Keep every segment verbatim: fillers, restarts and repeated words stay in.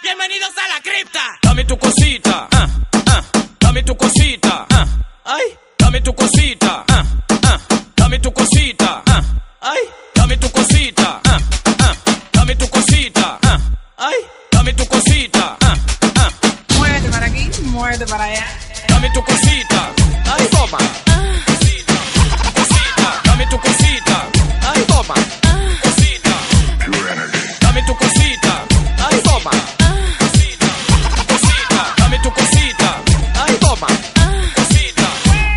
Bienvenidos a la cripta. Dame tu cosita, ah, ah, dame tu cosita, ah, ay, dame tu cosita, ah, ah, dame tu cosita, ah, ay, dame tu cosita, ah, ah, dame tu cosita, ah, ay, dame tu cosita, ah, ah. Muévete para aquí, muévete para allá. Dame tu cosita, ay, toma. Cosita, cosita, dame tu cosita, ay, toma. Cosita, dame tu cosita, ay, toma. Cosita, cosita, dame tu cosita, ay, toma. Cosita,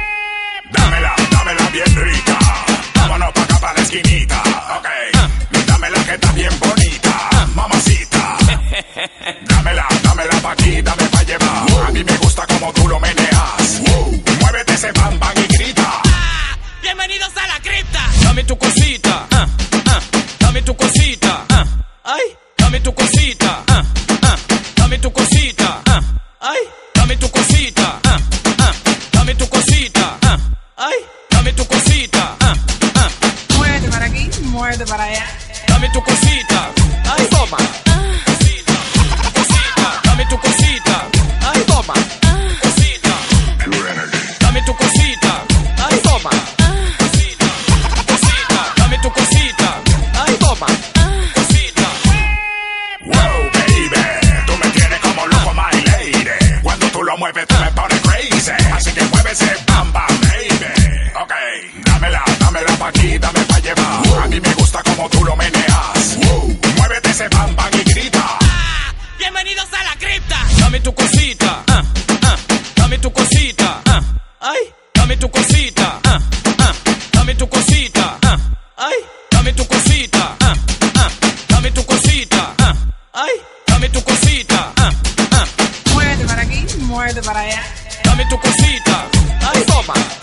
Dámela, dámela bien rica. Vámonos pa' acá pa' la esquinita. Ok, dámela que está bien bonita, mamacita. Dámela, dámela pa' aquí, dame pa' llevar. A mí me gusta como tú lo meneas. Muévete ese bam bam y grita. bienvenidos a la cripta. Dame tu cosita, ah, ah, dame tu cosita, ah, ay, dame tu cosita, ah, ah, dame tu cosita, ah, ay, dame tu cosita, ah, ah, dame tu cosita, ah, ay, dame tu cosita, ah, ah, Muévete para aquí, muévete para allá. dame tu cosita, ay, toma. Cosita, cosita, dame tu cosita, ay, toma. Cosita, dame tu cosita, ay, toma. Cosita, cosita, dame tu cosita, ay, toma. Cosita, Wow, baby, tú me tienes como loco, my lady. Cuando tú lo mueves, tú me pones crazy. Así que mueve ese bam bam, baby. Ok, dámela, dámela pa' aquí, dame pa' llevar. A mí me gusta como tú lo meneas. Muévete ese bam bam y grita. bienvenidos a la cripta. Dame tu cosita, ah, ah, dame tu cosita, ah, ay, dame tu cosita, ah, ah, dame tu cosita, ah, ay, dame tu cosita, ah, ah, dame tu cosita, ah, ay, dame tu cosita, ah, ah, Muévete para aquí, muévete para allá. dame tu cosita, ay, toma.